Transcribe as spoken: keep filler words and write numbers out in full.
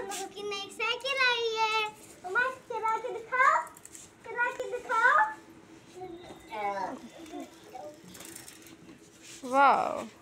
मम्मा की नई साइकिल आई है। मम्मा चला के दिखाओ, चला के दिखाओ। वाह।